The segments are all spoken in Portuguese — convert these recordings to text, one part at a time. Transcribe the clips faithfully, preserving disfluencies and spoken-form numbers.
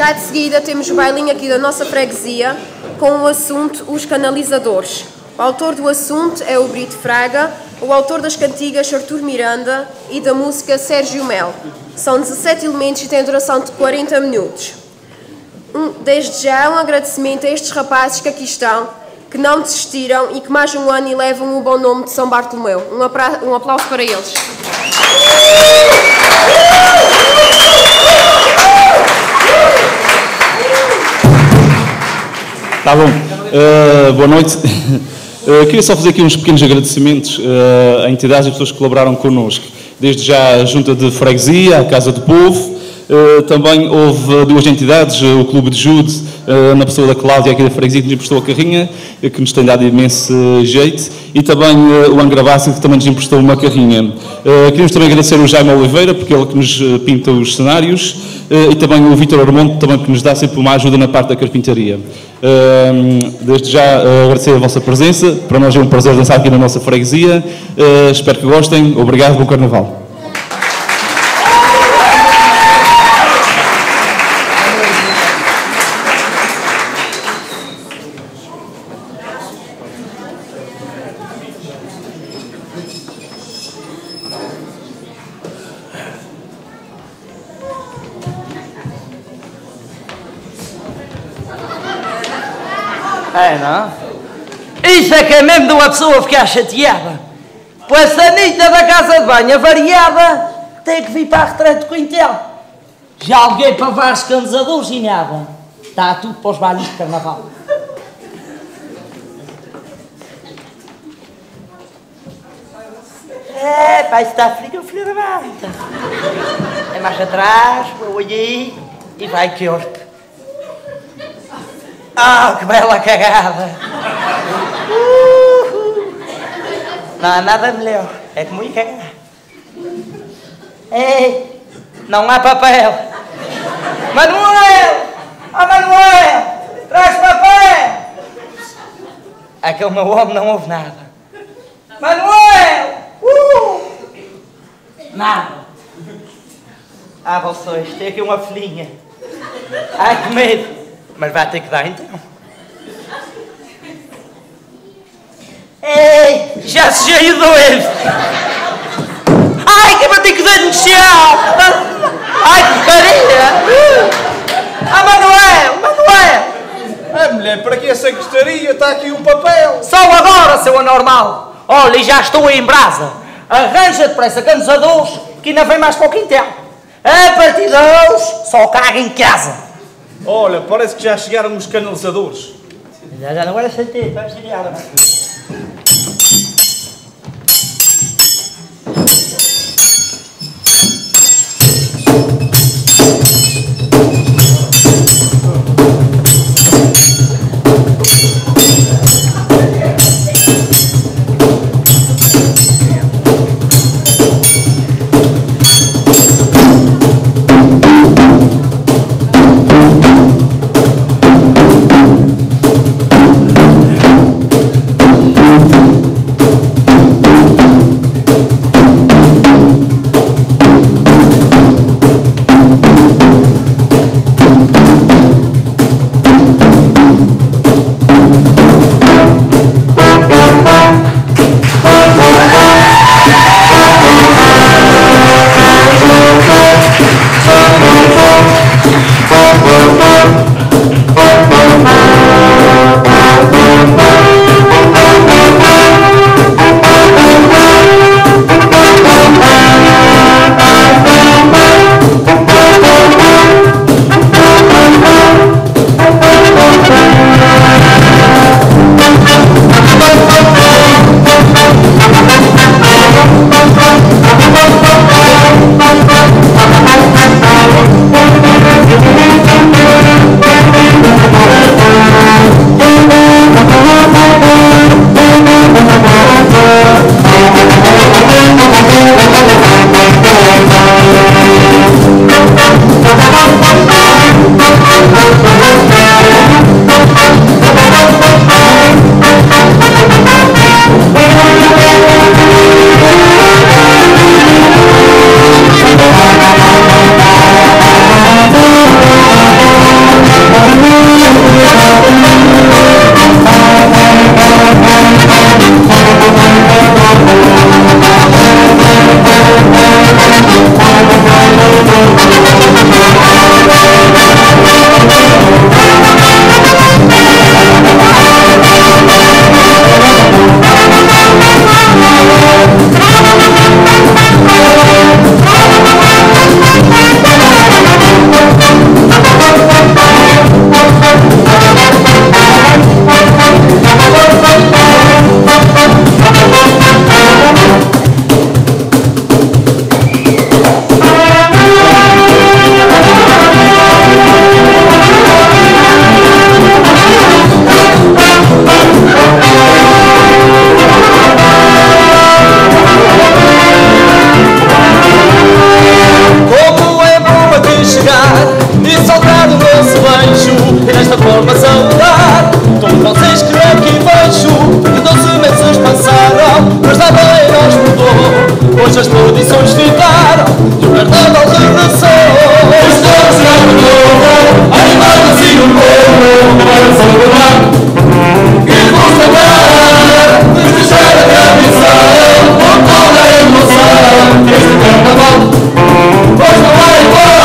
Já de seguida temos o bailinho aqui da nossa freguesia com o assunto Os Canalizadores. O autor do assunto é o Brito Fraga, o autor das cantigas Artur Miranda e da música Sérgio Mel. São dezassete elementos e têm duração de quarenta minutos. Um, desde já um agradecimento a estes rapazes que aqui estão, que não desistiram e que mais um ano elevam o bom nome de São Bartolomeu. Um, apra- um aplauso para eles. Tá bom. Uh, boa noite. Uh, queria só fazer aqui uns pequenos agradecimentos uh, a entidades e pessoas que colaboraram connosco. Desde já a Junta de Freguesia, a Casa do Povo. Uh, também houve duas entidades, uh, o Clube de Jude, uh, na pessoa da Cláudia, aqui da Freguesia, que nos emprestou a carrinha, uh, que nos tem dado imenso uh, jeito, e também uh, o Angra Básico, que também nos emprestou uma carrinha. Uh, queríamos também agradecer o Jaime Oliveira, porque ele que nos uh, pinta os cenários, uh, e também o Vítor Armando, também que nos dá sempre uma ajuda na parte da carpintaria. Uh, desde já uh, agradecer a vossa presença, para nós é um prazer dançar aqui na nossa freguesia, uh, espero que gostem, obrigado, bom Carnaval. É, não? Isso é que é mesmo de uma pessoa ficar chateada. Pois essa Anitta da casa de banho avariada tem que vir para a retrete do quintel. Já aluguei para vários canalizadores e nada. Está tudo para os bailes de carnaval. É, pá, isso está frio, filho da mata. É mais atrás, vou ali e vai que orte. Ah, que bela cagada! Uh, não há nada melhor, é como ir cagar. Ei, não há papel! Manuel! Ah, Manuel! Traz papel! Aquele meu homem não ouve nada. Manuel! Uh, nada. Ah, vocês, tem aqui uma filhinha. Ai, que medo! Mas vai ter que dar então. Ei, já se cheio doente. Ai, que bati com o dedo no chão. Ai, que carinha. Ah, Manuel, Manuel. Ah, mulher, para que a secretaria? Está aqui um papel. Só agora, seu anormal. Olha, já estou aí em brasa. Arranja depressa canalizadores que ainda vem mais para o quintal. A partir de hoje, só caga em casa. Olha, parece que já chegaram os canalizadores. Já, já não era sentido, vai chegar. Thank pois as tradições ficaram e o carnaval regressou. Estamos de ano novo, animados assim no povo, para celebrar e vos cantar, festejar a tradição, com toda a emoção deste carnaval, pois não há igual.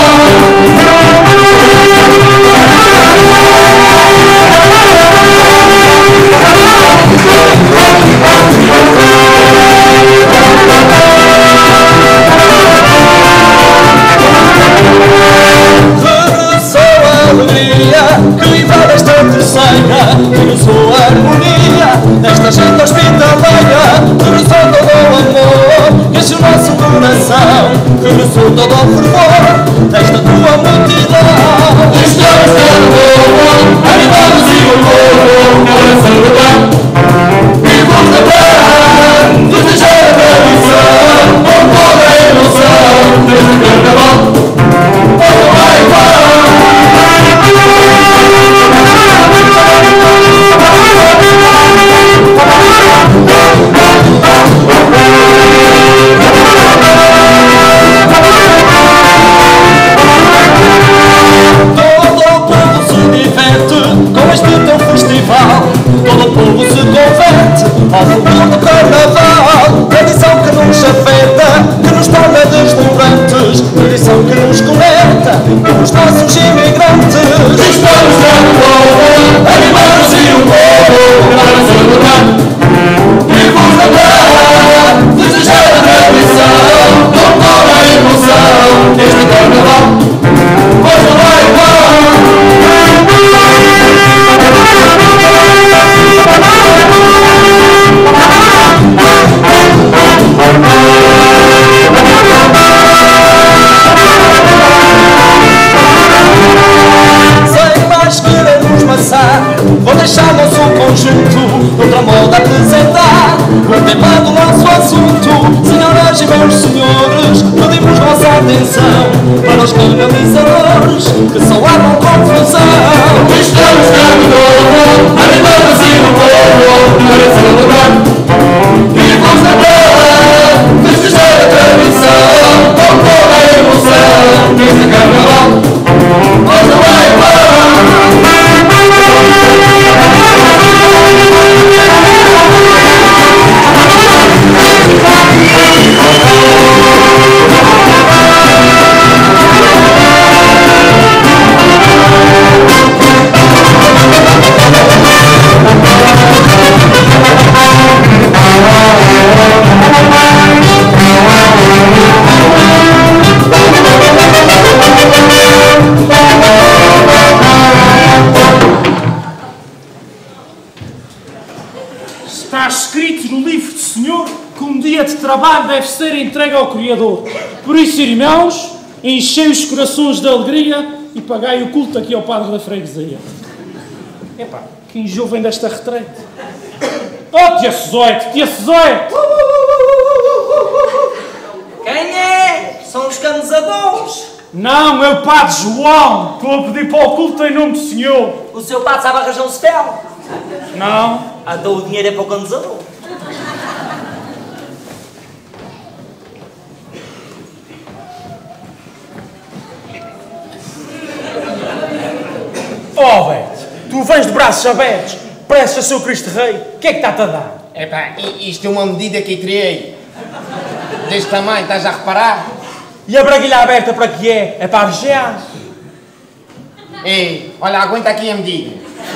Que livrar esta terceira, regressou a harmonia desta gente hospitaleira, regressou todo o amor que enche o nosso coração, regressou todo o fervor desta tua multidão. Estamos de novo, animados e o povo, para celebrar e vos cantar, festejar a tradição, com toda a emoção deste carnaval, pois não há igual. Com este teu festival, todo o povo se converte ao fulgor do carnaval. Tradição que nos afeta, que nos torna deslumbrantes, tradição que nos conecta com os nossos imigrantes. Estamos de ano novo, animados e o povo para celebrar e vos cantar, festejar a tradição, com toda a emoção deste carnaval, pois não há igual. Sem mais queremos passar, vou deixar nosso conjunto noutra moda apresentar o tema do nosso assunto. Senhoras e meus senhores, pedimos vossa atenção para os canalizadores que só armam confusão. Estamos de ano novo, animados e no povo para celebrar e vos cantar, festejar a tradição, com toda a emoção deste carnaval, pois não há igual. Está escrito no livro do Senhor que um dia de trabalho deve ser entregue ao Criador. Por isso, irmãos, enchei os corações de alegria e pagai o culto aqui ao padre da freguesia. Epá, que enjoo vem desta retrete. Oh, tia Suzoite, tia Suzoite! Quem é? São os canalizadores. Não, é o padre João. Estou a pedir para o culto em nome do Senhor. O seu padre sabe arranjar um céu? Não. Então o dinheiro é para o canalizador. Oh, Beto, tu vens de braços abertos, pareces a seu Cristo Rei. O que é que está-te a dar? Epá, isto é uma medida que eu criei. Deste tamanho, estás a reparar? E a braguilha aberta para que é? É para arregiar. Ei, olha, aguenta aqui a medida.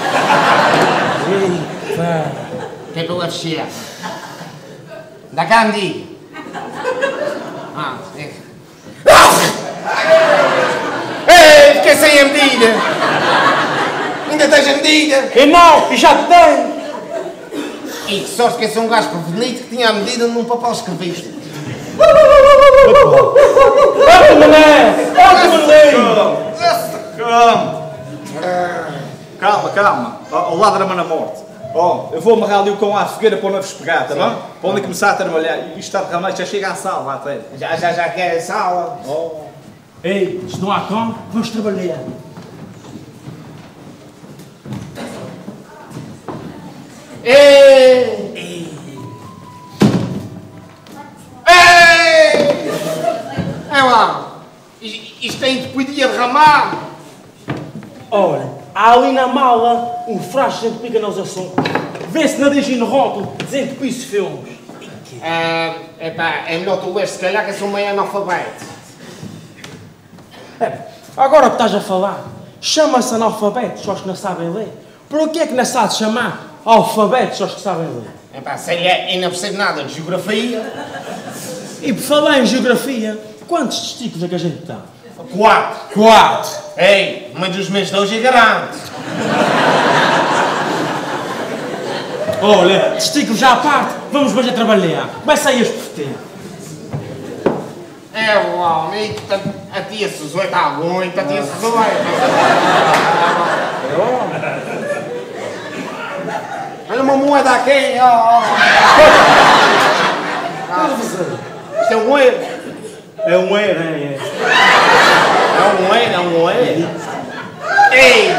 Eita. Que é para o arregiar. Dá cá a medida. Ah, é. Ei, fiquei sem a medida. Ainda tens a medida. E não, e já te tenho. E que sorte que eu sou um gajo prevenido que tinha a medida num papel escreviste. Olha, mané! Olha, mané! Calma. Calma, calma. Ó, ladra-me na morte. Ó, eu vou amarrar ali o cão à fogueira para não vos pegar, tá bom? Para onde começar a trabalhar. Isto está de remédio, já chega à sala lá até. Já, já, já quer a sala. Oh. Ei, se não há cão, vamos trabalhar. Ei! Ei! É lá. Isto ainda podia derramar. Olha, há ali na mala um frasco de picanalização. Vê-se na D G no rótulo, dizendo que piso filmes. É, epá, é melhor tu ler, se calhar, que eu sou meio analfabeto. É, agora que estás a falar, chama-se analfabetos aos que não sabem ler. Por que é que não sabes chamar alfabetos aos que sabem ler? Epá, sei lá, eu não percebo nada de geografia. E por falar em geografia, quantos testículos é que a gente tem? Quatro. Quatro! Ei, mas dos meus de hoje é garanto. Olha, testículos já à parte, vamos hoje a trabalhar. Começa aí a espetar. É, homem, a tia Suzoi está muito, a tia Suzoi. Olha uma moeda aqui, ó. Isto é um erro. É um erro, é, é. É um erro, é um erro. Ei!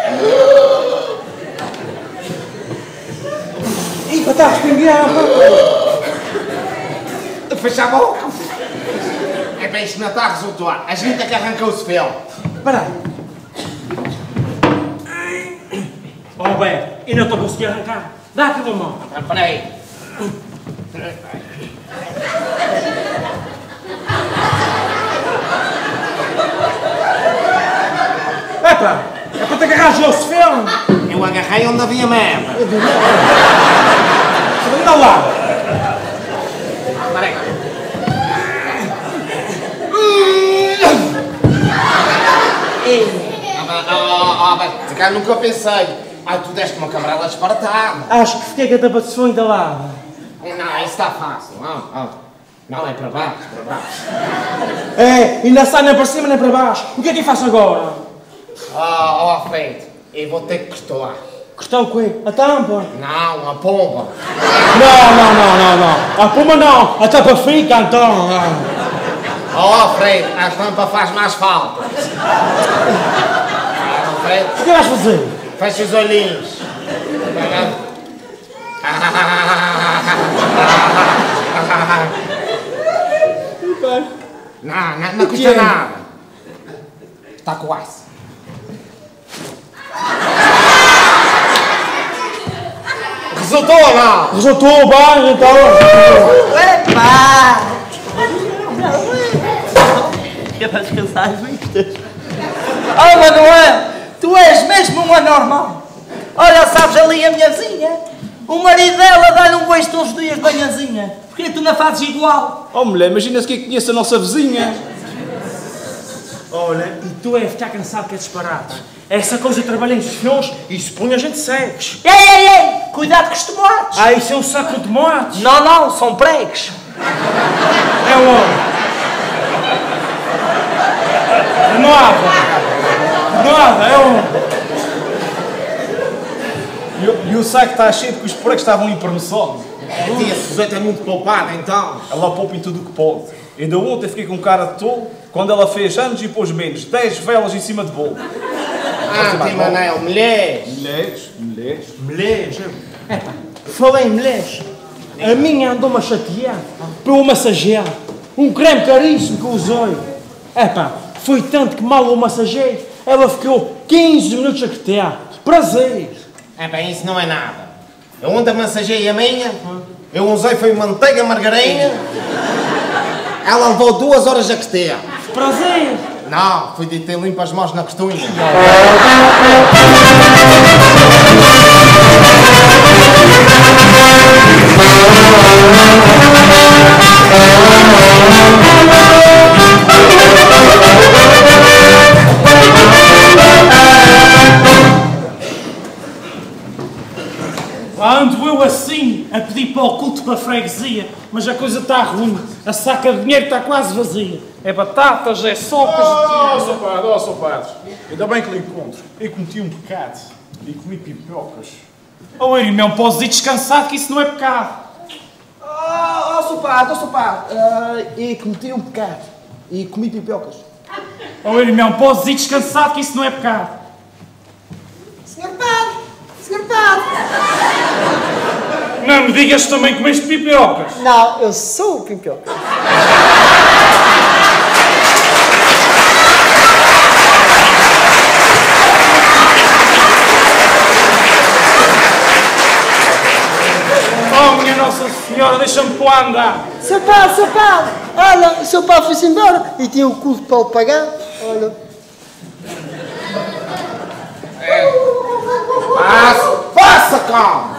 Ih, está a respingar, Fecha a boca. É para isto não está a resultar. A gente é que arrancou o fio. Espera aí. Oh, bem, e não estou a conseguir arrancar. Dá aqui uma mão. Espera aí. Epa, é para ter que arranjar o fio. Eu agarrei onde havia merda. Anda lá. Espera aí. Ah, mas se calhar nunca pensei. Ah, tu deste uma camarada disparatada. Acho que fiquei com a tampa de sonho da lava. Não, isso está fácil. Não, não. Não, é para baixo, para baixo. É, e não sai nem para cima nem para baixo. O que é que eu faço agora? Ah, oh, feito. Eu vou ter que cortar. Cortar o quê? A tampa? Não, a pomba. Não, não, não, não, não. A pomba não. A tampa fica, então. Oh, Fred, a tampa faz mais falta. Ah, Fred, O que vais fazer? fecha os olhinhos. Não, não, não custa nada. Está quase. Resultou ou não? Resultou bem, então. Epá! É para descansar as vistas. Oh, Manuel, tu és mesmo um anormal. Olha, sabes ali a minha vizinha? O marido dela dá-lhe um beijo todos os dias de manhãzinha. Porque tu não fazes igual? Oh mulher, imagina-se que conhece a nossa vizinha. Olha, e tu é ficar cansado que é disparado. Essa coisa de trabalhar em filhos, isso põe a gente cegos. Ei, ei, ei! Cuidado com os tomates! Ah, isso é um saco de tomates. Não, não, são pregos. É um homem. Nada. Nada, é um... E, o- e o saco está cheio porque os pregos estavam em promoção. A tia Suzete é muito poupada, então. Ela poupa em tudo o que pode. Ainda ontem fiquei com cara de tolo quando ela fez anos e pôs menos dez velas em cima de bolo. Ah, tia Manel, mulheres. Mulheres, mulheres. Mulheres. Epá, falei em mulheres. A minha andou-me a chatear para eu massagear. Um creme caríssimo que eu usei. Epá, foi tanto que mal eu massageei, ela ficou quinze minutos a cotear. Prazer. É bem, isso não é nada. Eu ontem massageei a minha, eu usei foi manteiga margarina, ela levou duas horas a cotear. Prazer. Não, fui de ter limpo as mãos na costunha. Lá ando eu assim, a pedir para o culto para a freguesia, mas a coisa está ruim. A saca de dinheiro está quase vazia. É batatas, é socas... Oh, Sr. Padre, oh, Sr. Padre. Ainda bem que lhe encontro. Eu cometi um pecado e comi pipocas. Oh, irmão, podes ir descansado que isso não é pecado. Oh, oh, Sopado, oh, Sopado. Uh, e cometi um pecado. E comi pipocas. Oh, irmão, podes ir descansado que isso não é pecado. Senhor Padre, Senhor Padre. Não me digas que também comeste pipocas. Não, eu sou o pipoca. senhora, deixa-me pôr andar. Seu Paulo, seu Paulo, olha, o seu Paulo foi-se embora e tinha o culto para o pagar, olha. É. Faça, faça, calma.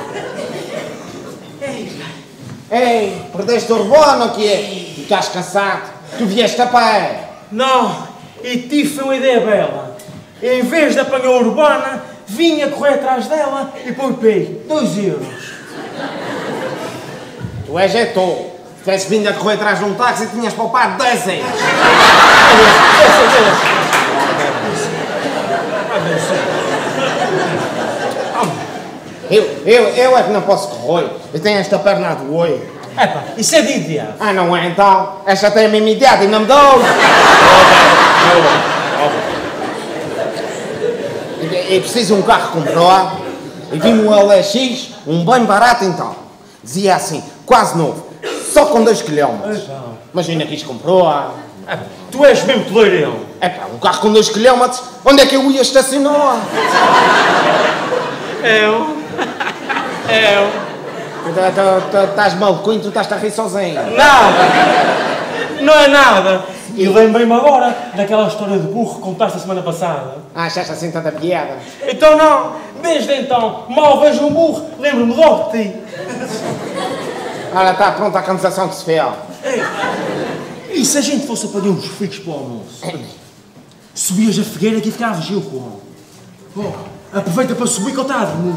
Ei, perdeste o Urbano, que é? Tu estás cansado, tu vieste a pé. Não, e tive uma ideia bela. Em vez de apanhar a Urbana, vinha correr atrás dela e poupei dois euros. Tu és é tolo. Se tivesse vindo a correr atrás de um táxi, tinhas poupado dez euros. Eu, eu, eu é que não posso correr. Eu tenho esta perna de oi. Epá, isso é de idiota. Ah, não é então? Esta tem a mesma ideia e não me dou. E preciso de um carro com proa. E vi um L X, um bem barato então. Dizia assim, quase novo, só com dois quilómetros. Imagina que isto comprou. Epá, tu és mesmo toleirão. Epá, um carro com dois quilómetros, onde é que eu ia estacionar? Eu? Eu? Tu estás maluquinho, tu estás a rir sozinho. Nada! Não é nada! E lembrei-me agora daquela história de burro que contaste a semana passada. Ah, achaste assim tanta piada? Então não! Desde então, mal vejo um burro, lembro-me logo de ti. Olha, está pronta a canonização que se fez. E se a gente fosse apanhar uns fritos para o almoço? Subias a fogueira que ficavas eu com. Oh, aproveita para subir que eu estou a dormir.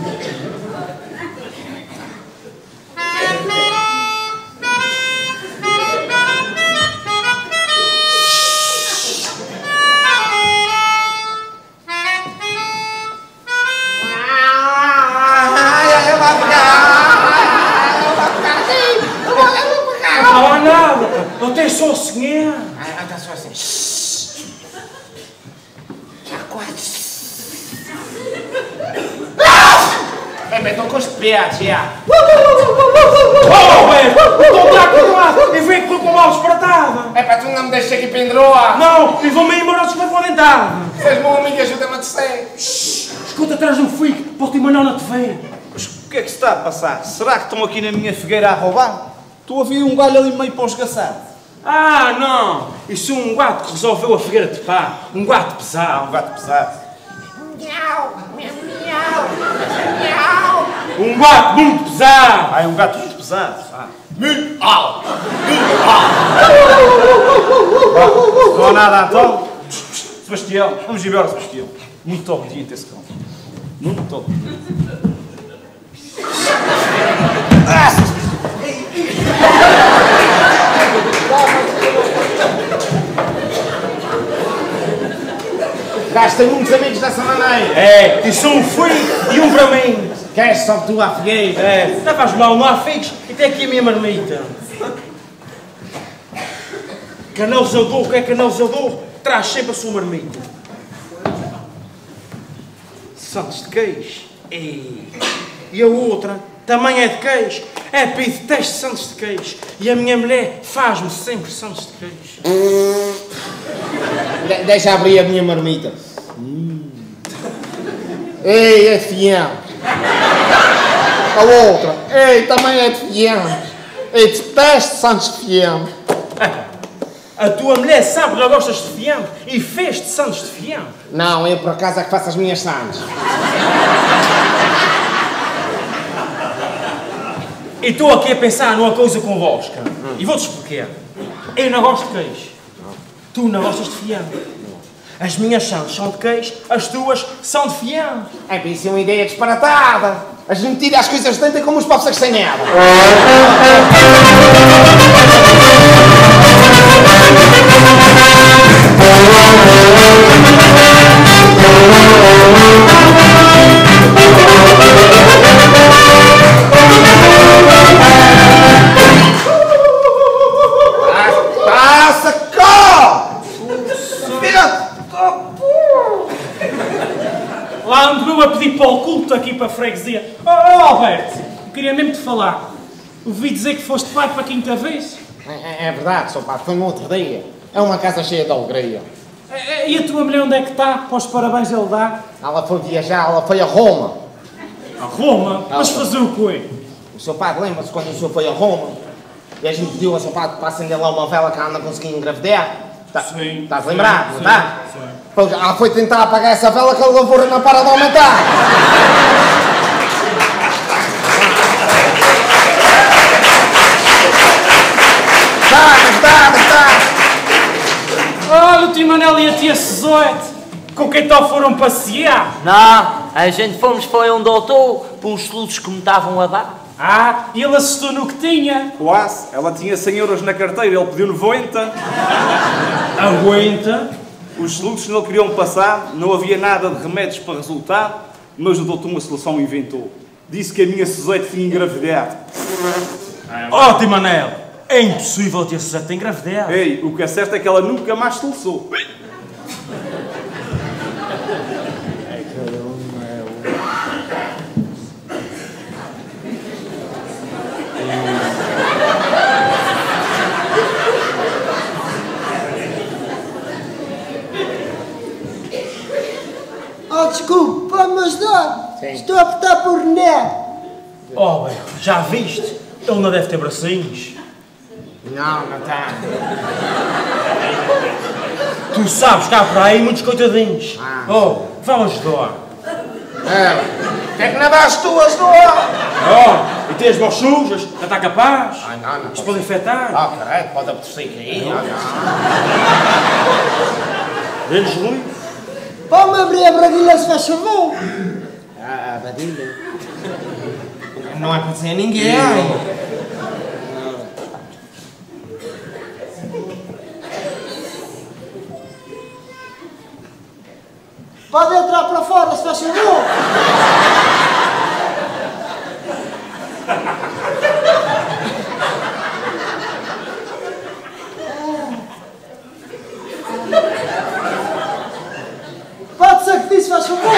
Não há nada, eu tenho só o senhor. Ah, está só assim. Já quase. É bem, estou com os pés, já. Oh, velho, estou lá com o lado e vem com o mal espratado. É para tu não me deixes aqui pendurado. Não, e vou-me embora antes que me for dentado. Se és meu amigo, ajuda-me a descer. Escuta atrás do fico, pode-te mandar na T V. Mas o que é que se está a passar? Será que estão aqui na minha fogueira a roubar? Estou a vir um galho ali meio para os gaçados. Ah, não! Isso é um gato que resolveu a fogueira de pá. Um gato pesado. Ah, um gato pesado. Miau, miau, miau. Um gato muito pesado. Ah, é um gato muito pesado. Ah. Miau. Não há nada, então? Sebastião, vamos embora, Sebastião. Muito obediente esse cão. Muito obediente. Ah! Gasta muitos amigos dessa maneira. É, e sou um filho e um para mim. Queres só tu à fogueira? É, não faz mal, não há figos e tem aqui a minha marmita. Canalizador, que é canalizador, traz sempre a sua marmita. Santos de queijo. E, e a outra também é de queijo. É, pai, detesto santos de queijo. E a minha mulher faz-me sempre santos de queijo. De deixa abrir a minha marmita. Hum. Ei, é de fiambre. A outra. Ei, também é de fiambre. Ei, detesto santos de fiambre. A tua mulher sabe que não gostas de fiambre e fez-te santos de fiambre. Não, eu por acaso é que faço as minhas santos. E estou aqui a pensar numa coisa convosca. Hum. E vou-te explicar. Eu não gosto de queijo. Tu não gostas de fiambre. As minhas santos são de queijo, as tuas são de fiambre. É para isso é uma ideia disparatada. A gente tira as coisas de dentro como os pobres sem nada. Passa cá! Lá andou a pedir para o culto aqui para a freguesia. Oh, oh Alberto, eu queria mesmo te falar. Ouvi dizer que foste pai para a quinta vez. É, é verdade, sou pai, foi no outro dia. É uma casa cheia de alegria. E a tua mulher onde é que está? Para os parabéns ele dá? Ela foi viajar, ela foi a Roma. A Roma? Mas fazer o quê? O seu pai lembra-se quando o senhor foi a Roma? E a gente pediu a sapato para acender lá uma vela que ela não conseguia engravidar. Tá, Sim. Estás lembrado, não está? Sim. Pois, ela foi tentar apagar essa vela que a lavoura não para de aumentar. Está, está, está. Olha o tio Manel e a tia Sezoete, com quem tal foram passear? Não, a gente fomos foi um doutor por uns soluços que me estavam a dar. Ah, e ele assustou no que tinha. Quase. Ela tinha cem euros na carteira, ele pediu noventa. Aguenta. Os soluços não queriam passar, não havia nada de remédios para resultar, mas o doutor uma solução inventou. Disse que a minha Suzete tinha engravidado. Ó, tio Manel, é impossível a tia Suzete engravidar. Ei, o que é certo é que ela nunca mais soluçou. Oh, desculpe, pode-me ajudar? Sim. Estou a apertar por René. Oh, bem, já viste? Ele não deve ter bracinhos. Não, não está. Tu sabes que há por aí muitos coitadinhos. Ah. Oh, vamos ajudar. É, o que é que não dás tu a ajudar? Oh, e tens mãos sujas, já está capaz? Ah, não, não. Isto pode infectar. Ah, caralho, pode apetecer cair. Ah, não. Menos ruim. Pode-me abrir a bradilha se faz favor? Ah, a badilha. Não é para dizer a ninguém. Pode entrar para fora se faz favor? Pode ser que disse, faz favor?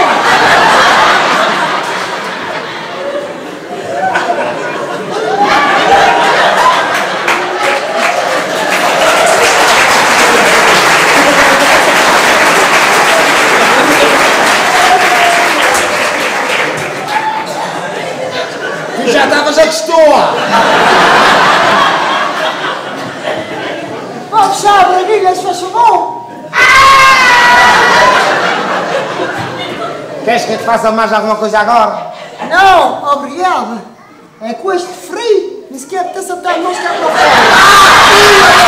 Tu já estavas a destoa. Pode fechar a bradilha se faz favor? Queres que eu te faça mais alguma coisa agora? Não, obrigado. É com este frio, nem sequer apetece apertar as mãos cá para fora.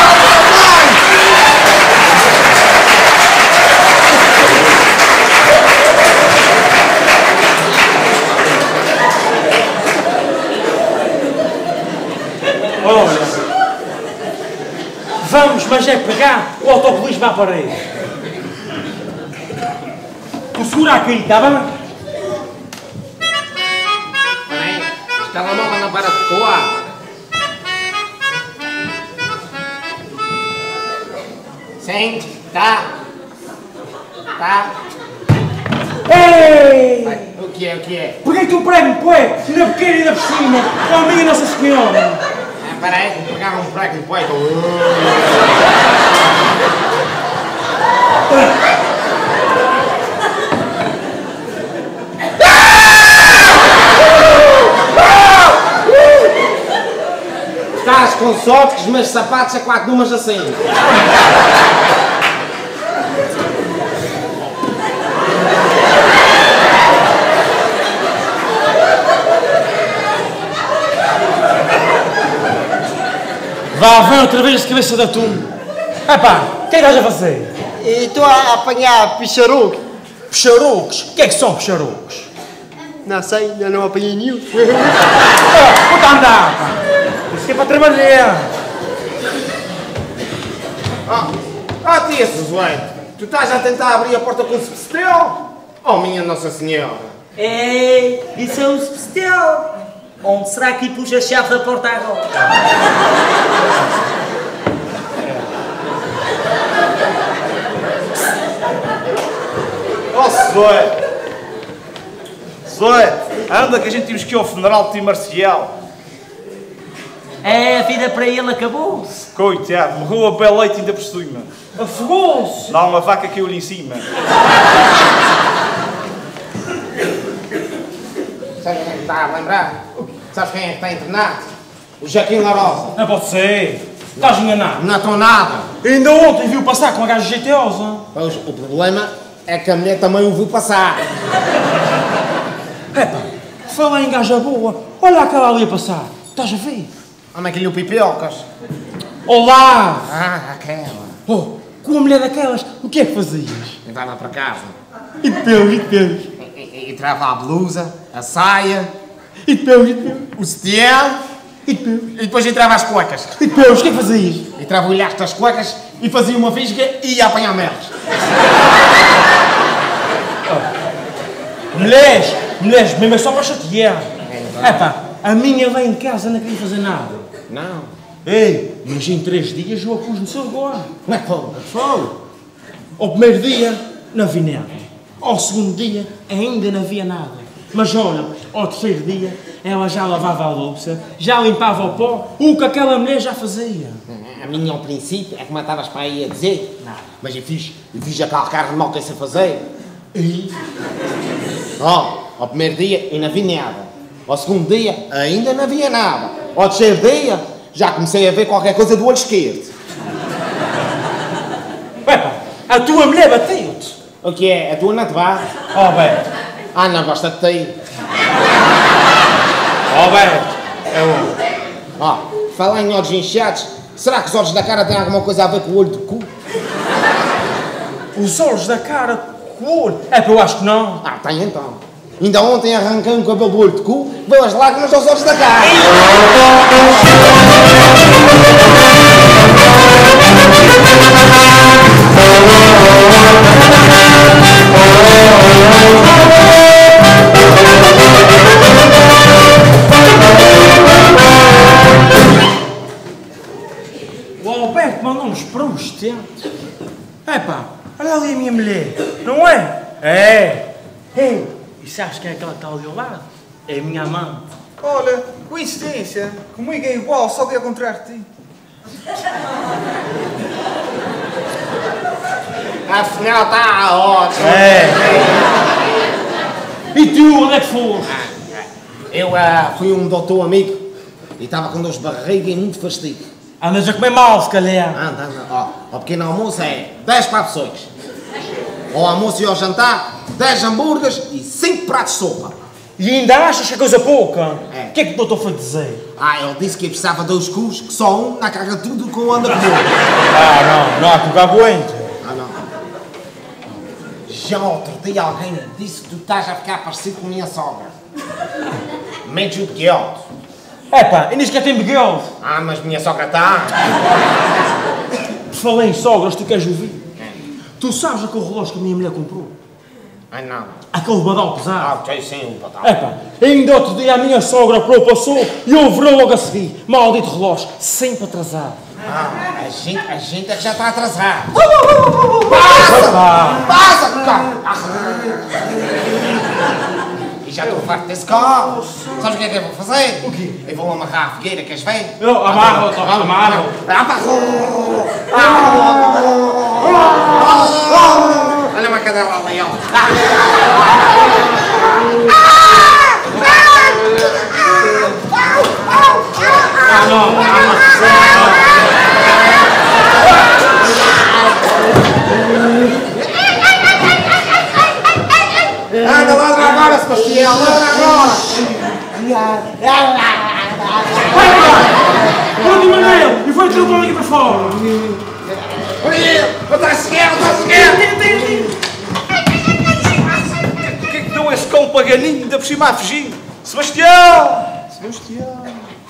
Olha, vamos, mas é pegar o autocolismo à parede. Tu segura aqui, está bem? Peraí, este telemóvel não para de coar. Sim, tá. Tá. Ei! Vai, o que é, o que é? Peguei-te um prego, poé, ainda pequeno e ainda por cima, com a minha Nossa Senhora. Ah, peraí, vou pegar um prego no poeta. Estás com sorte que os meus sapatos é quatro numas assim. Vá, vem outra vez de cabeça de atum. Epá, o que é que estás a fazer? E estou a apanhar picharuco. Picharucos? O que é que são picharucos? Não sei, ainda não apanhei nenhum. Oh, puta andar, pá. Isso que é para trabalhar. Oh, oh tia Suzuete, tu estás a tentar abrir a porta com o sepesteu? Oh, minha Nossa Senhora. Ei, isso é um especial. Onde será que lhe pus a chave da porta agora? Oh, Zoé! Zoé, anda que a gente temos que ir ao funeral de tio Marcial. É, a vida para ele acabou-se. Coitado, morreu a bela leite ainda por cima. Afogou-se. Não, uma vaca caiu-lhe em cima. Sabes quem é que está a lembrar? Sabes quem é que está internado? O Jaquim Larosa. Não pode ser. Estás enganado. Não estou nada. Ainda ontem viu passar com a gaja jeitosa. Pois, o problema é que a mulher também o viu passar. Epa, fala em gaja boa. Olha aquela ali a passar. Estás a ver? Como é que lhe o pipiocas? Olá! Ah, aquela. Oh, com a mulher daquelas, o que é que fazias? Entrava para casa. E depois, e depois? E, e, e trava a blusa, a saia, E depois, e depois? o sutiã. E depois? E depois entrava as cuecas. E depois, o que é que fazias? Entrava o ilhastro das cuecas e fazia uma fisga e ia apanhar melos. Mulheres, mulheres, mesmo é só para chatear. Epa, a minha lá em casa não queria fazer nada. Não. Ei, mas em três dias eu a pus no seu lugar. Não é fogo. Foi. Ao primeiro dia, não vi nada. Ao segundo dia, ainda não havia nada. Mas olha, ao terceiro dia, ela já lavava a louça, já limpava o pó, o que aquela mulher já fazia. A minha, ao princípio, é que matavas para aí a dizer. Não. Mas eu fiz, eu fiz aquela carne mal que eu sei fazer. E? Ó, ao primeiro dia, ainda não vi nada. Ao segundo dia, ainda não havia nada. Ao terceiro dia, já comecei a ver qualquer coisa do olho esquerdo. Epa, a tua mulher bateu-te. O que é? A tua não te vai? Ó, Beto. Ah, não gosta de ti. Ó, Beto. É o... Ó, falar em olhos inchados, será que os olhos da cara têm alguma coisa a ver com o olho do cu? Os olhos da cara, com o olho. É para eu acho que não. Ah, tem então. Ainda ontem arranquei um cabelo do olho de cu, veio as lágrimas aos olhos da cara. O Alberto mandou-nos para um estente. Epá, olha ali a minha mulher, não é? É. Ei, e sabes quem é aquela que está ali ao lado? É a minha amante. Olha, coincidência. Comigo é igual, só que é ao contrário de ti. Afinal está ótimo. É. E tu, onde é que foste? Eu uh, fui um doutor amigo e estava com dores de barriga e muito fastidio. Andas a comer mal, se calhar. Anda, anda. Ó, ao pequeno almoço é dez profissões. Ao almoço e ao jantar, dez hambúrgueres e cinco pratos de sopa. E ainda achas que é coisa pouca? É. O que é que o doutor foi dizer? Ah, ele disse que precisava de dois cus, que só um na caga tudo com o anda comum. Ah, não, não há que aguento. Ah, não. Já outro dia alguém disse que tu estás a ficar parecido com a minha sogra. Menos o biguete. Epá, e nem sequer tem biguete. Ah, mas minha sogra está. Falei em sogras, tu queres ouvir? Tu sabes aquele relógio que a minha mulher comprou? Ai, não. Aquele badal pesado. Ah, ok, sim, o badal. Epá, ainda outro dia a minha sogra pro passou e eu virei logo a seguir. Maldito relógio, sempre atrasado. Ah, a gente, a gente é que já está atrasado. Passa! Passa, cara! E já estou farto desse carro. Sabes o que é que eu vou fazer? O quê? Eu vou amarrar a fogueira, queres ver? Eu amarro, amarro. Amarro! Olha uma cadela ali, ó. Ah, não, não, Anda, ladra agora, Sebastião, ladra agora! Onde Manel? E foi aquilo para aqui para fora. Olha ele! Está a seguir, está a seguir! O que é que deu esse cão paganinho ainda por cima a fugir? Sebastião! Sebastião!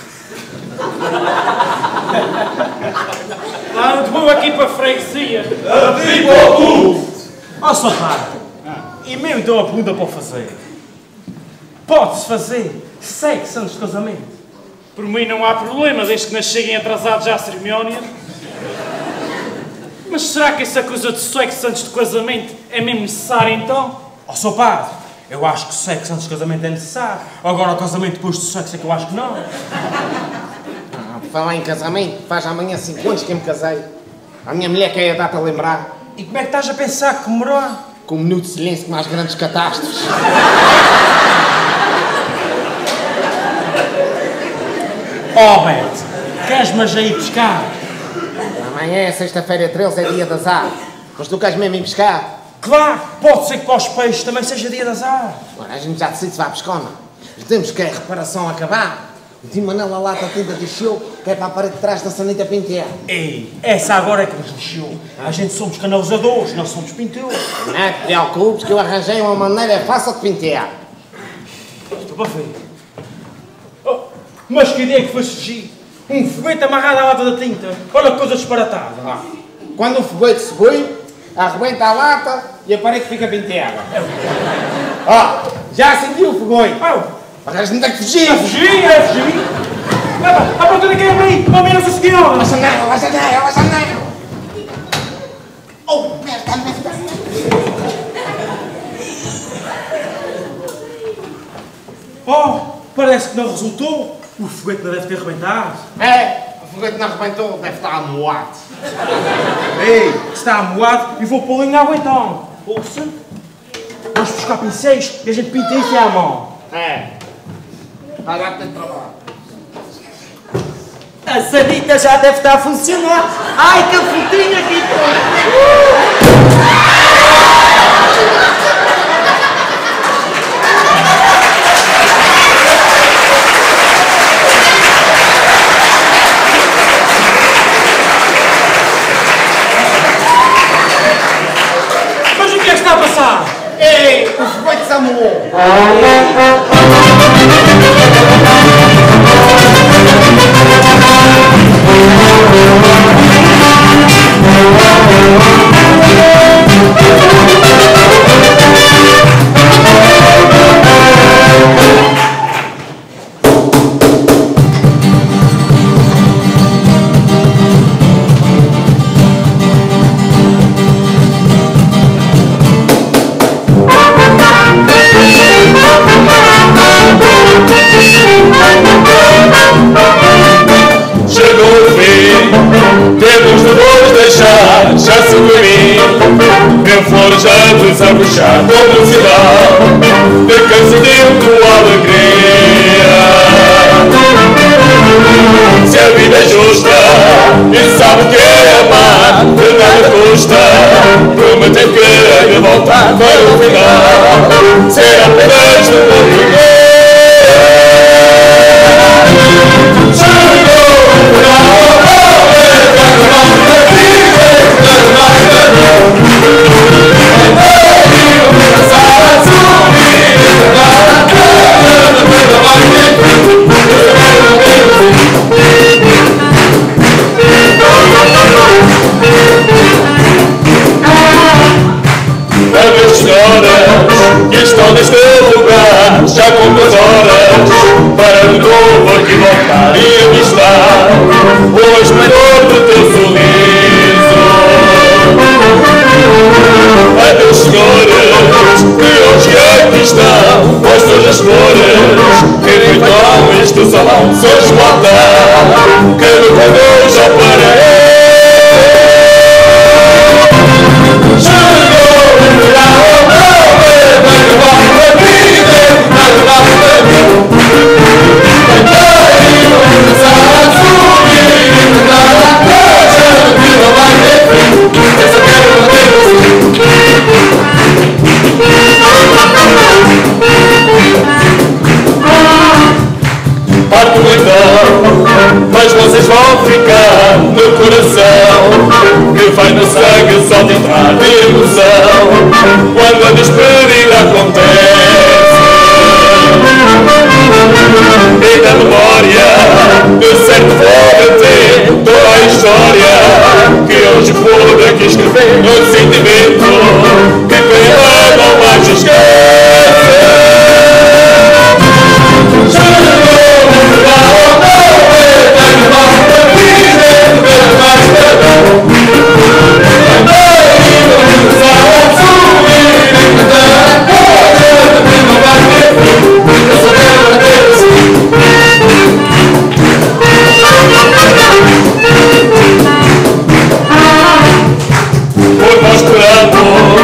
Ah, vou aqui para a freguesia. Aqui para o cu! Ó, safado. E mesmo então a pergunta para fazer. Pode-se fazer sexo antes de casamento? Por mim não há problema, desde que não cheguem atrasados à cerimónia. Mas será que essa coisa de sexo antes do casamento é mesmo necessária então? Ó, sou padre, eu acho que o sexo antes do casamento é necessário. Agora o casamento depois do sexo é que eu acho que não. Ah, por falar em casamento, faz amanhã cinco anos que eu me casei. A minha mulher quer a data a lembrar. E como é que estás a pensar que comemorar? Com um minuto de silêncio com as grandes catástrofes. Oh, Beto, queres-me já ir pescar? Amanhã é sexta-feira treze, é dia de azar. Mas tu queres mesmo ir pescar? Claro, pode ser que para os peixes também seja dia de azar. Agora a gente já decide se vai pescar ou não. Mas temos que a reparação acabar. O tio Manel a lata tinta lixou, que é para a parede de trás da sanita pentear. Ei, essa agora é que nos lixou. A gente somos canalizadores, não somos pintores. Não te preocupes que eu arranjei uma maneira fácil de pentear. Estou para ver. Oh, mas que ideia que foi surgir? Um foguete amarrado à lata da tinta. Olha que coisa disparatada. Ah, quando o foguete se põe, arrebenta a lata e a parede fica penteada. Ó, oh, já sentiu o foguete? Oh. Agora a gente tem que fugir! A fugir, a fugir! A procura quem é aí! Uma menos a seguir! A janela, a janela, a janela! Oh, merda, merda, merda! Oh, parece que não resultou! O foguete não deve ter arrebentado! É, o foguete não arrebentou, deve estar amoado! Ei, está amoado e vou pô-lo em água então! Ouça! Vamos buscar pincéis e a gente pinta isso à mão! É! Vai lá ter trabalho. A sanita já deve estar a funcionar. Ai, que frutinha aqui! Mas o que é que está a passar? Ei, o foguete se amoou! Já se caminho, em flores a desabrochar toda a cidade, de quem se deu tua alegria. Se a vida é justa e sabe que é amar, de nada custa prometer que há de voltar para o final, ser apenas de morrer. Que estão neste lugar, já com duas horas, para de novo aqui voltar e avistar o esplendor do teu sorriso. Adeus, senhores, que hoje aqui estão, postas as flores, que enfeitam este salão, só esgotar, que me conduz ao paraíso. Parto então, mas vocês vão ficar no coração, que vai no sangue só de entrar de emoção, quando a despedida acontece. E da memória, de certo vou reter toda a história, que hoje pude aqui escrever no sentimento, que quem ama não mais esquece. Por nós esperamos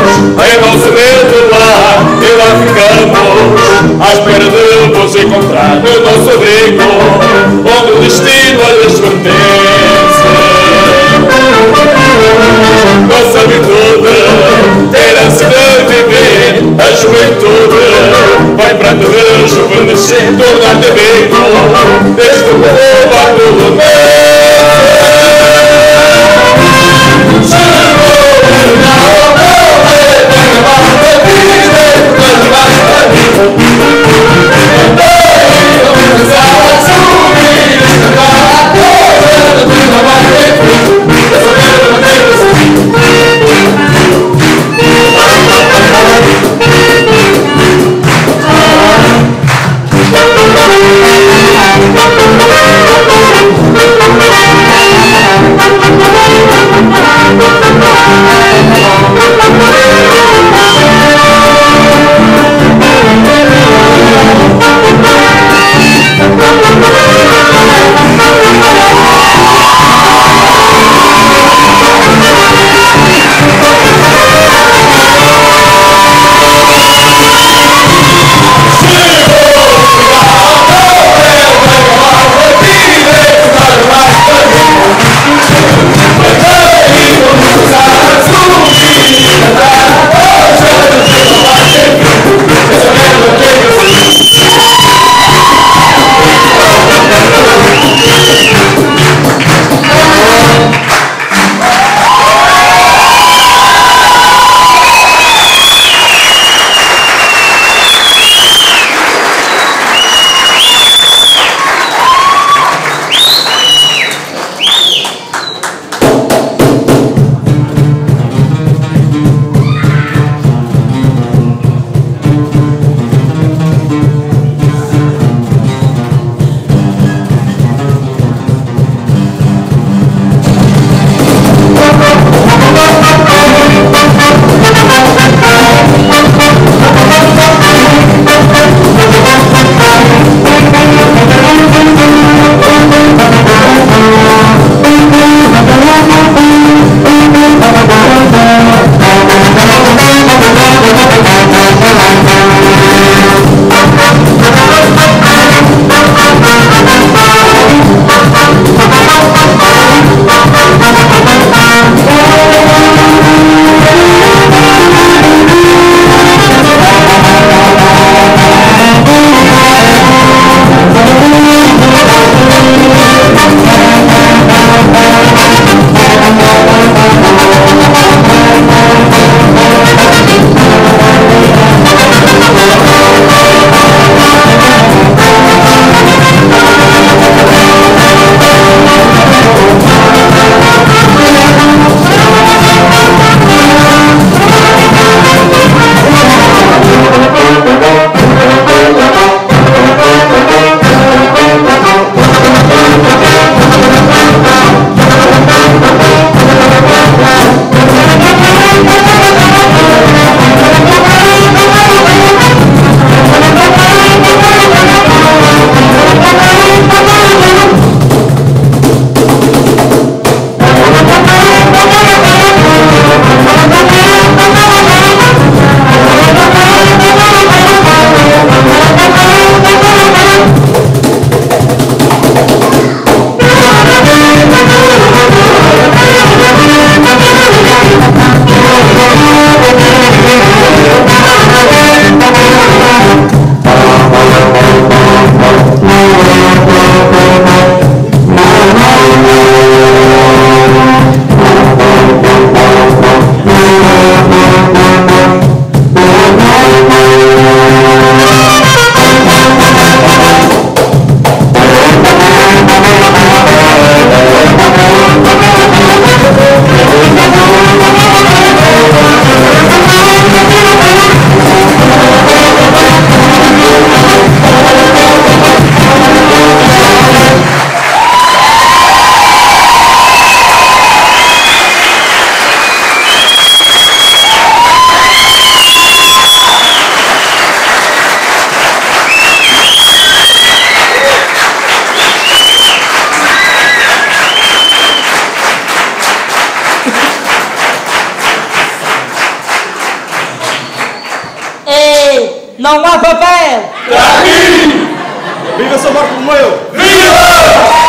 Não há papel! Está aqui! Viva São Bartolomeu! Viva!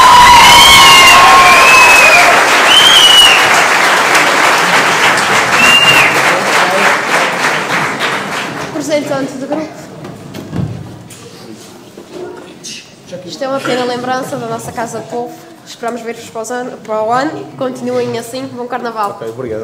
Representante do grupo. Isto é uma pequena lembrança da nossa Casa de Povo. Esperamos ver-vos para, para o ano. Continuem assim. Bom Carnaval. Ok, obrigado.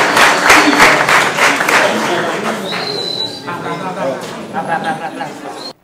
Obrigado.